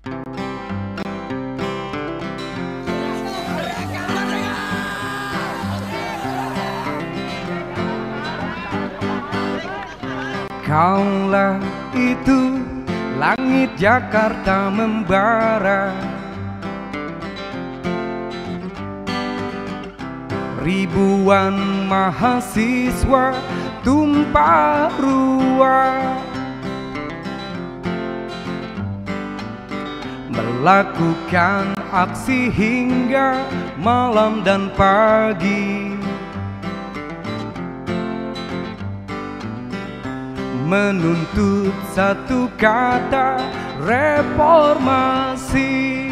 Kaulah itu langit Jakarta membara, ribuan mahasiswa tumpah ruah melakukan aksi hingga malam dan pagi, menuntut satu kata, reformasi.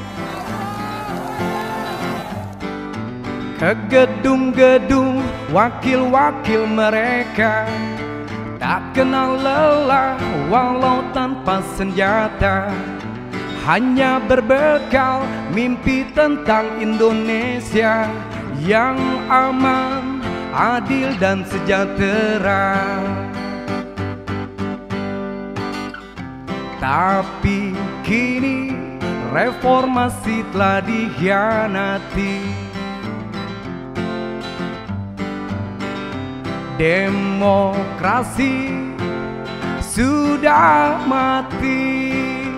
Ke gedung-gedung wakil-wakil mereka tak kenal lelah walau tanpa senjata, hanya berbekal mimpi tentang Indonesia yang aman, adil dan sejahtera. Tapi kini reformasi telah dikhianati. Demokrasi sudah mati.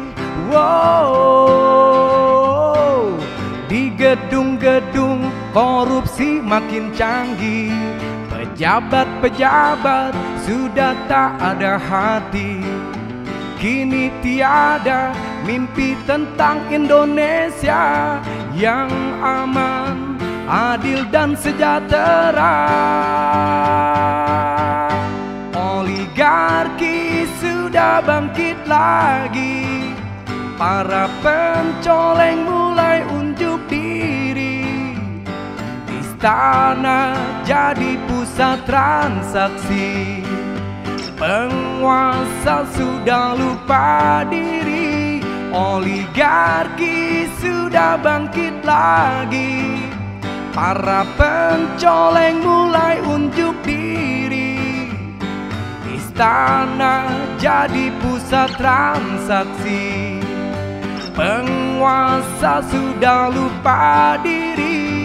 Wow, di gedung-gedung korupsi makin canggih, pejabat-pejabat sudah tak ada hati. Kini tiada mimpi tentang Indonesia yang aman, adil dan sejahtera. Oligarki sudah bangkit lagi, para pencoleng mulai unjuk diri. Istana jadi pusat transaksi, penguasa sudah lupa diri. Oligarki sudah bangkit lagi, para pencoleng mulai unjuk diri. Istana jadi pusat transaksi, penguasa sudah lupa diri.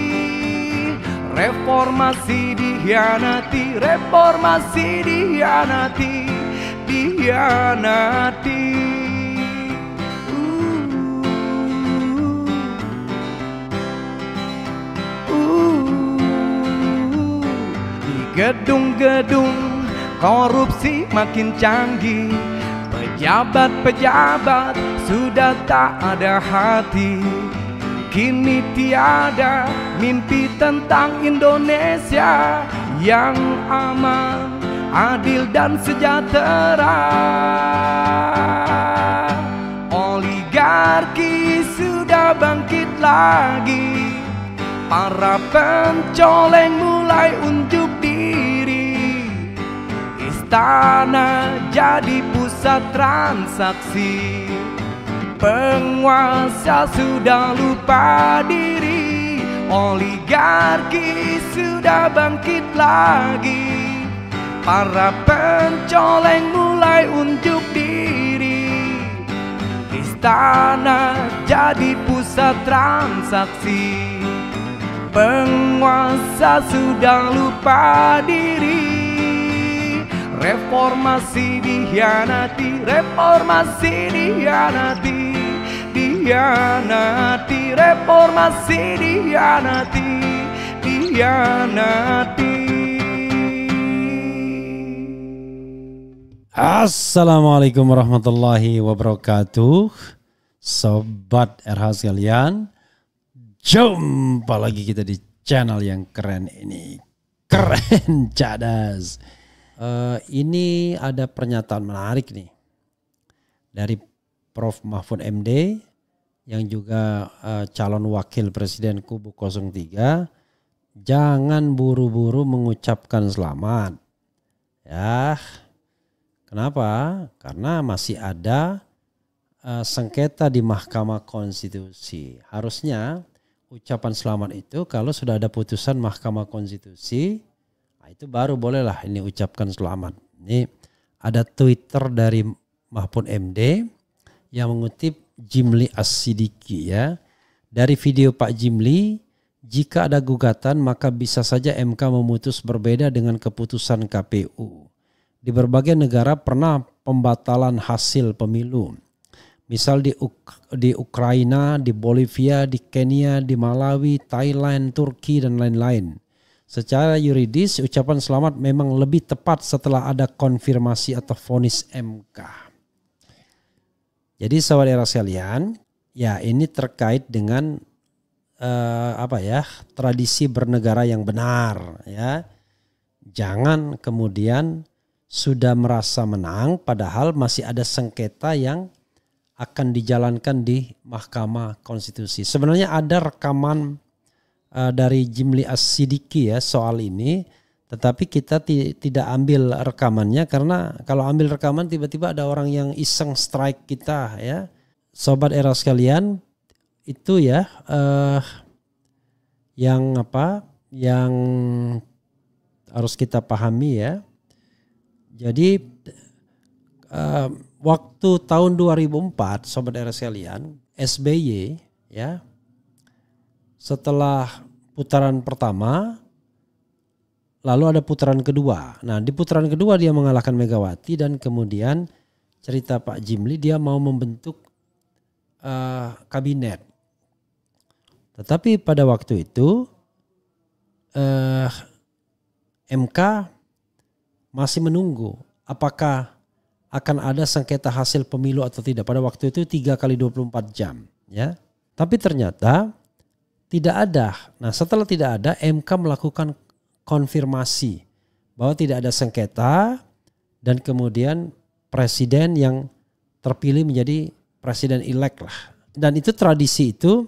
Reformasi dikhianati, reformasi dikhianati, dikhianati. Di gedung-gedung korupsi makin canggih, pejabat-pejabat sudah tak ada hati. Kini tiada mimpi tentang Indonesia yang aman, adil dan sejahtera. Oligarki sudah bangkit lagi, para pencoleng mulai unjuk diri. Istana jadi pusat transaksi, penguasa sudah lupa diri. Oligarki sudah bangkit lagi, para pencoleng mulai unjuk diri. Istana jadi pusat transaksi, penguasa sudah lupa diri. Reformasi dikhianati, reformasi dikhianati, dikhianati. Reformasi dikhianati, dikhianati. Assalamualaikum warahmatullahi wabarakatuh, sobat RH sekalian. Jumpa lagi kita di channel yang keren ini, keren cadas. Ini ada pernyataan menarik nih dari Prof. Mahfud MD yang juga calon wakil presiden kubu 03. Jangan buru-buru mengucapkan selamat. Ya, kenapa? Karena masih ada sengketa di Mahkamah Konstitusi. Harusnya ucapan selamat itu kalau sudah ada putusan Mahkamah Konstitusi, nah itu baru bolehlah ini ucapkan selamat. Ini ada Twitter dari Mahfud MD yang mengutip Jimli As-Siddiqi ya. Dari video Pak Jimli, jika ada gugatan maka bisa saja MK memutus berbeda dengan keputusan KPU. Di berbagai negara pernah pembatalan hasil pemilu. Misal di Ukraina, di Bolivia, di Kenya, di Malawi, Thailand, Turki dan lain-lain. Secara yuridis ucapan selamat memang lebih tepat setelah ada konfirmasi atau vonis MK. Jadi saudara sekalian, ya ini terkait dengan tradisi bernegara yang benar ya. Jangan kemudian sudah merasa menang padahal masih ada sengketa yang akan dijalankan di Mahkamah Konstitusi. Sebenarnya ada rekaman dari Jimli As-Siddiqi ya soal ini, tetapi kita tidak ambil rekamannya karena kalau ambil rekaman tiba-tiba ada orang yang iseng strike kita ya. Sobat era sekalian, itu ya yang harus kita pahami ya. Jadi waktu tahun 2004 sobat era sekalian, SBY ya setelah putaran pertama lalu ada putaran kedua. Nah, di putaran kedua dia mengalahkan Megawati dan kemudian cerita Pak Jimli dia mau membentuk kabinet. Tetapi pada waktu itu MK masih menunggu apakah akan ada sengketa hasil pemilu atau tidak. Pada waktu itu 3 kali 24 jam. Ya. Tapi ternyata tidak ada. Nah setelah tidak ada MK melakukan konfirmasi bahwa tidak ada sengketa dan kemudian presiden yang terpilih menjadi presiden elect lah. Dan itu tradisi itu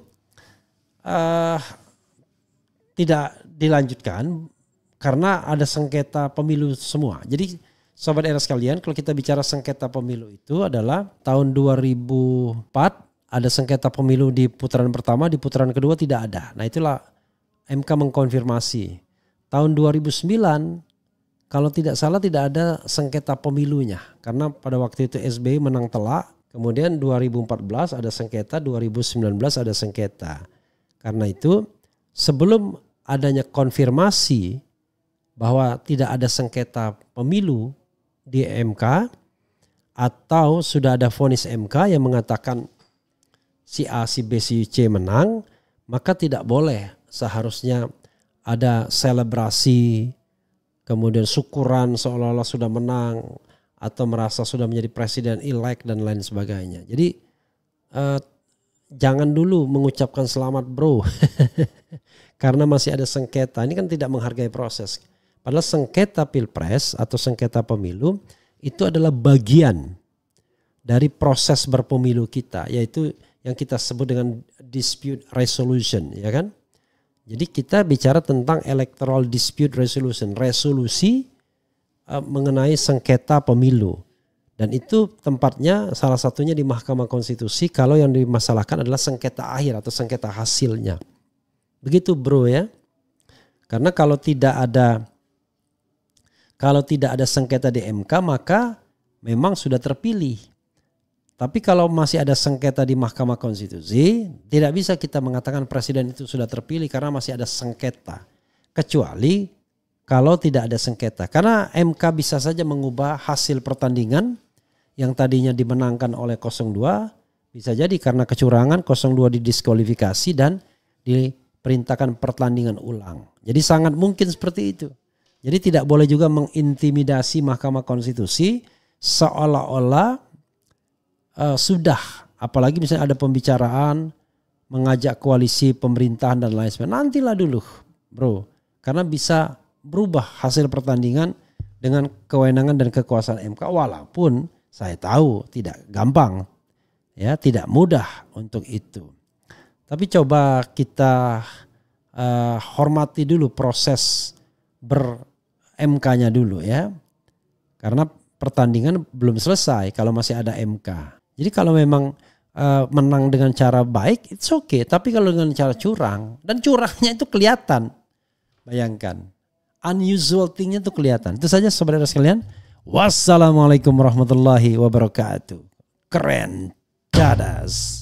tidak dilanjutkan karena ada sengketa pemilu semua. Jadi sobat era sekalian, kalau kita bicara sengketa pemilu itu adalah tahun 2004 ada sengketa pemilu di putaran pertama, di putaran kedua tidak ada. Nah itulah MK mengkonfirmasi. Tahun 2009 kalau tidak salah tidak ada sengketa pemilunya. Karena pada waktu itu SBY menang telak. Kemudian 2014 ada sengketa, 2019 ada sengketa. Karena itu sebelum adanya konfirmasi bahwa tidak ada sengketa pemilu di MK atau sudah ada vonis MK yang mengatakan si A, si B, si C menang, maka tidak boleh seharusnya ada selebrasi, kemudian syukuran seolah-olah sudah menang atau merasa sudah menjadi presiden elect dan lain sebagainya. Jadi jangan dulu mengucapkan selamat bro karena masih ada sengketa. Ini kan tidak menghargai proses. Padahal sengketa pilpres atau sengketa pemilu itu adalah bagian dari proses berpemilu kita, yaitu yang kita sebut dengan dispute resolution, ya kan? Jadi kita bicara tentang electoral dispute resolution, resolusi mengenai sengketa pemilu. Dan itu tempatnya salah satunya di Mahkamah Konstitusi kalau yang dimasalahkan adalah sengketa akhir atau sengketa hasilnya. Begitu bro ya. Karena kalau tidak ada sengketa di MK maka memang sudah terpilih. Tapi kalau masih ada sengketa di Mahkamah Konstitusi, tidak bisa kita mengatakan presiden itu sudah terpilih karena masih ada sengketa. Kecuali kalau tidak ada sengketa. Karena MK bisa saja mengubah hasil pertandingan yang tadinya dimenangkan oleh 02, bisa jadi karena kecurangan 02 didiskualifikasi dan diperintahkan pertandingan ulang. Jadi sangat mungkin seperti itu. Jadi tidak boleh juga mengintimidasi Mahkamah Konstitusi seolah-olah sudah, apalagi misalnya ada pembicaraan mengajak koalisi pemerintahan dan lain sebagainya. Nantilah dulu bro, karena bisa berubah hasil pertandingan dengan kewenangan dan kekuasaan MK. Walaupun saya tahu tidak gampang, ya tidak mudah untuk itu. Tapi coba kita hormati dulu proses ber-MK-nya dulu ya. Karena pertandingan belum selesai kalau masih ada MK. Jadi kalau memang menang dengan cara baik, it's okay. Tapi kalau dengan cara curang, dan curangnya itu kelihatan. Bayangkan, unusual thing-nya itu kelihatan. Itu saja saudara sekalian. Wassalamualaikum warahmatullahi wabarakatuh. Keren, dadas.